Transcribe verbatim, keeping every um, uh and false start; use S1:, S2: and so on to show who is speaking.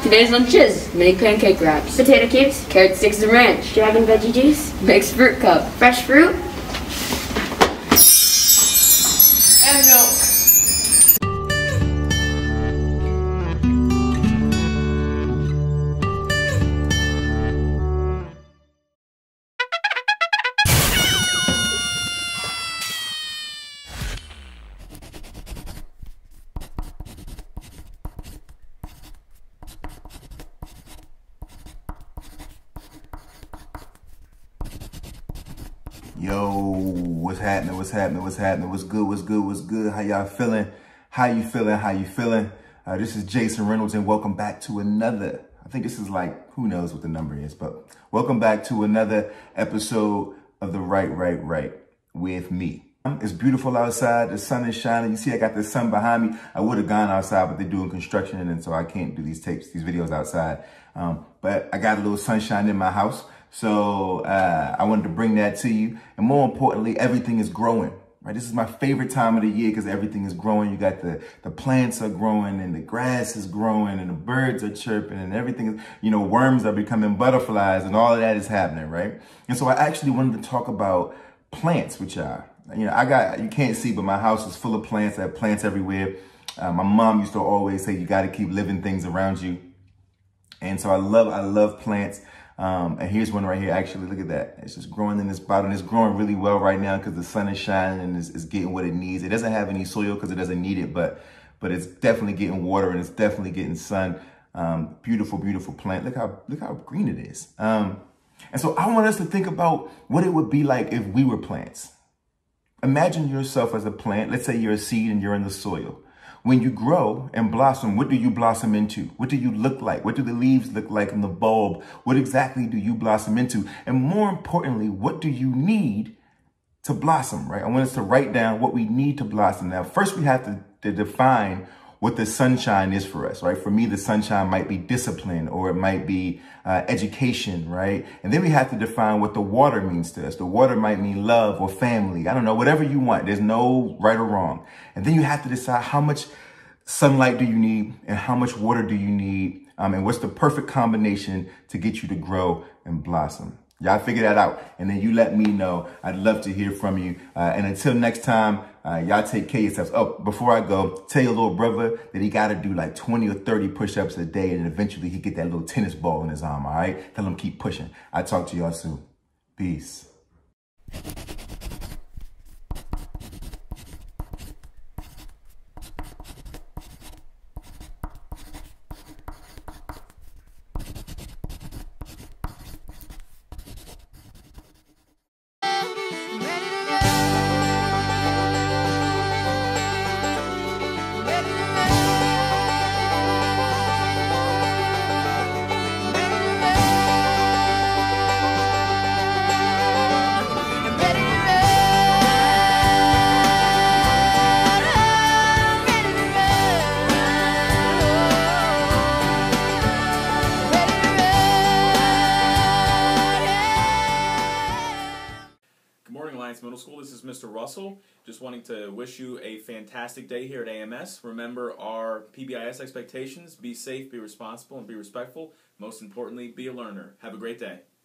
S1: Today's lunch is mini pancake wraps,
S2: potato cubes,
S1: carrot sticks and ranch,
S2: dragon veggie juice,
S1: mixed fruit cup,
S2: fresh fruit,
S1: and milk.
S3: Yo, what's happening? What's happening? What's happening? What's good? What's good? What's good? How y'all feeling? How you feeling? How you feeling? Uh, this is Jason Reynolds, and welcome back to another. I think this is like, who knows what the number is, but welcome back to another episode of the Right, Right, Right with me. It's beautiful outside. The sun is shining. You see, I got the sun behind me. I would have gone outside, but they're doing construction, and so I can't do these tapes, these videos outside. Um, but I got a little sunshine in my house. So uh, I wanted to bring that to you. And more importantly, everything is growing, right? This is my favorite time of the year because everything is growing. You got the, the plants are growing and the grass is growing and the birds are chirping and everything, you know, worms are becoming butterflies and all of that is happening, right? And so I actually wanted to talk about plants with y'all. You know, I got, you can't see, but my house is full of plants. I have plants everywhere. Uh, my mom used to always say, you got to keep living things around you. And so I love, I love plants. Um, and here's one right here. Actually, look at that. It's just growing in this bottle. And it's growing really well right now because the sun is shining and it's, it's getting what it needs. It doesn't have any soil because it doesn't need it, but but it's definitely getting water and it's definitely getting sun. Um, beautiful, beautiful plant. Look how look how green it is. Um, and so I want us to think about what it would be like if we were plants. Imagine yourself as a plant. Let's say you're a seed and you're in the soil. When you grow and blossom, what do you blossom into? What do you look like? What do the leaves look like in the bulb? What exactly do you blossom into? And more importantly, what do you need to blossom, right? I want us to write down what we need to blossom. Now, first we have to, to define what the sunshine is for us, right? For me, the sunshine might be discipline or it might be uh, education, right? And then we have to define what the water means to us. The water might mean love or family. I don't know, whatever you want. There's no right or wrong. And then you have to decide how much sunlight do you need and how much water do you need um, and what's the perfect combination to get you to grow and blossom. Y'all figure that out. And then you let me know. I'd love to hear from you. Uh, and until next time, uh, y'all take care of yourselves. Oh, before I go, tell your little brother that he got to do like twenty or thirty push-ups a day. And eventually he get that little tennis ball in his arm. All right. Tell him keep pushing. I'll talk to y'all soon. Peace.
S4: Middle School. This is Mister Russell. Just wanting to wish you a fantastic day here at A M S. Remember our P B I S expectations. Be safe, be responsible, and be respectful. Most importantly, be a learner. Have a great day.